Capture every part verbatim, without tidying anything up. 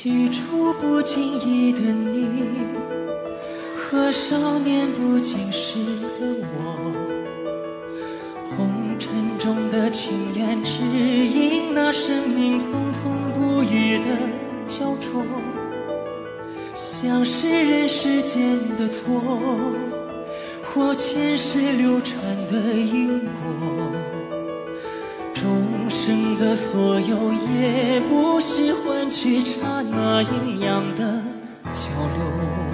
起初不经意的你，和少年不经事的我，红尘中的情缘，只因那生命匆匆不语的焦灼，像是人世间的错，或前世流传的因果。众生的所有也不惜换取刹那阴阳的交流。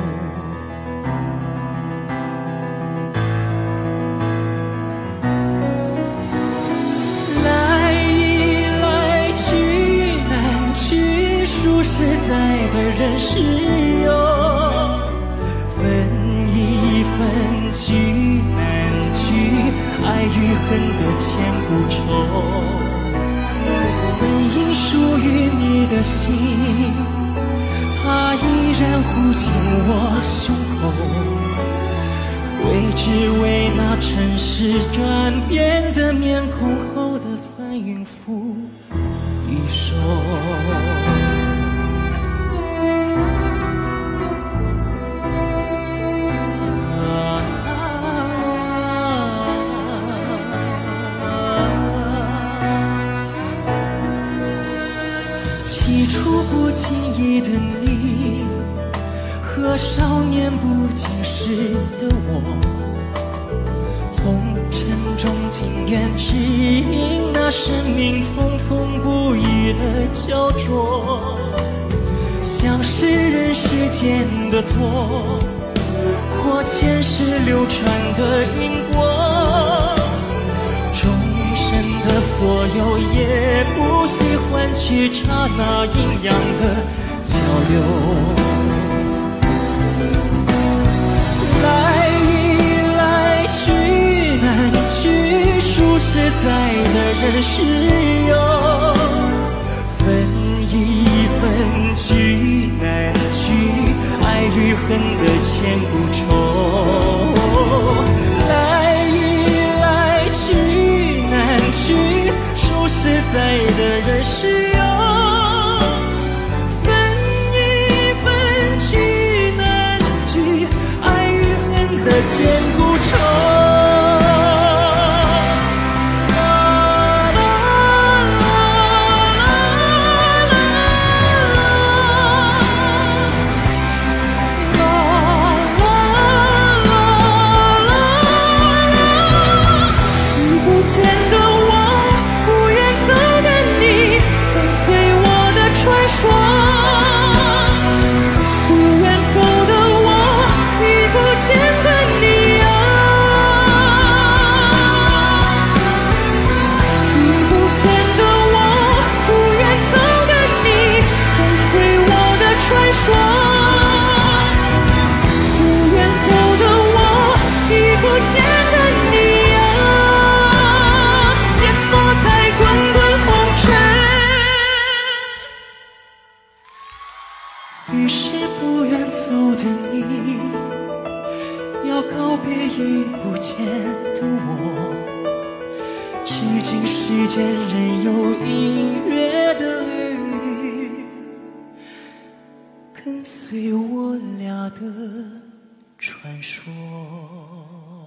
来一来去难去，数实在的人世有，分一分聚难聚，爱与恨的千古愁。本应属于你的心，它依然护紧我胸口，为只为那尘世转变的面孔后的翻云覆雨手。起初不经意的你，和少年不经事的我，红尘中情缘，只因那生命匆匆不语的焦灼，像是人世间的错，或前世流传的因果。众生的所有也不惜换取刹那阴阳的交流。来一来去难去，数实在的人世有，分一分聚难聚，爱与恨的千古愁。来一来去难去，数实在的人世有，分一分聚难聚，爱与恨的千古愁。于是不愿走的你，要告别已不见的我，至今世间仍有隐约的雨，跟随我俩的传说。